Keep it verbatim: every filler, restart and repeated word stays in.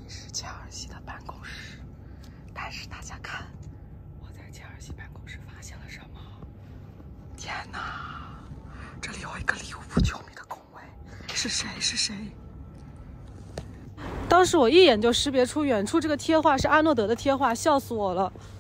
是切尔西的办公室，但是大家看，我在切尔西办公室发现了什么？天哪，这里有一个利物浦球迷的工位，是谁？是谁？当时我一眼就识别出远处这个贴画是阿诺德的贴画，笑死我了。